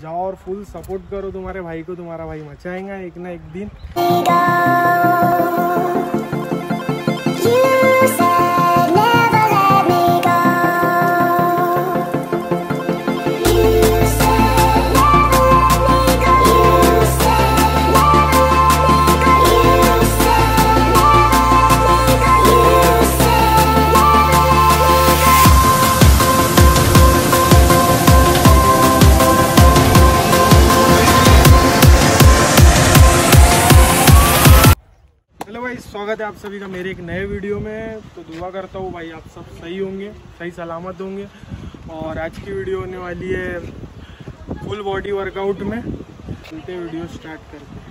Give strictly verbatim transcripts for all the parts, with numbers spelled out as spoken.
जाओ और full support करो तुम्हारे भाई को, तुम्हारा भाई मचाएगा एक ना एक दिन। स्वागत है आप सभी का मेरे एक नए वीडियो में। तो दुआ करता हूँ भाई आप सब सही होंगे, सही सलामत होंगे। और आज की वीडियो होने वाली है फुल बॉडी वर्कआउट में। चलते वीडियो स्टार्ट करते हैं।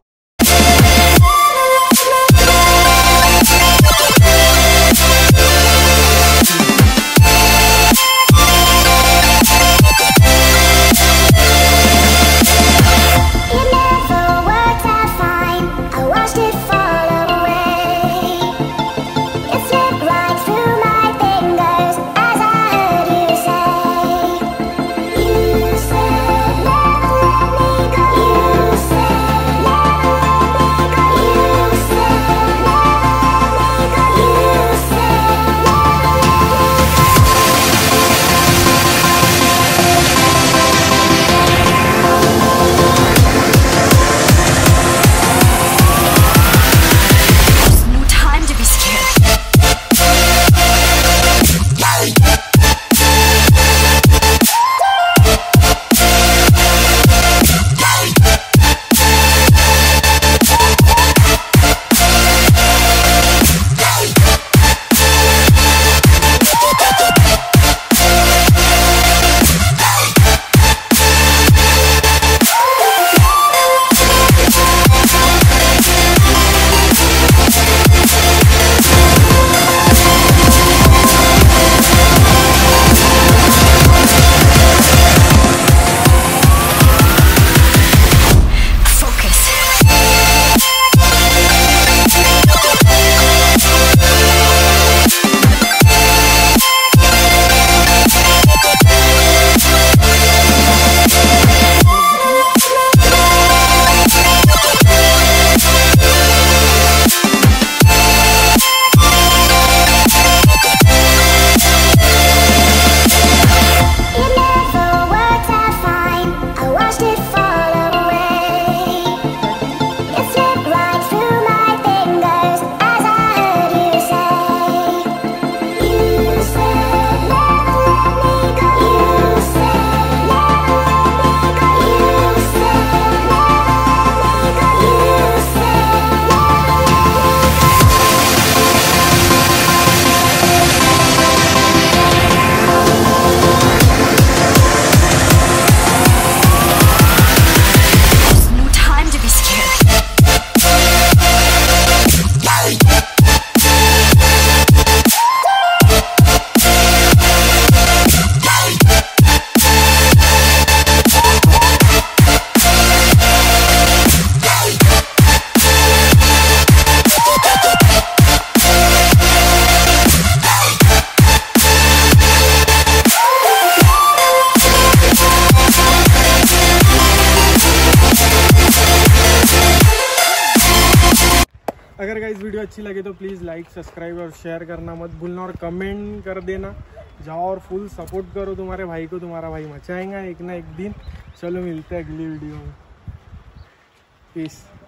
अगर गाइस वीडियो अच्छी लगे तो प्लीज़ लाइक सब्सक्राइब और शेयर करना मत भूलना और कमेंट कर देना। जाओ और फुल सपोर्ट करो तुम्हारे भाई को, तुम्हारा भाई मचाएगा एक ना एक दिन। चलो मिलते हैं अगली वीडियो में। पीस।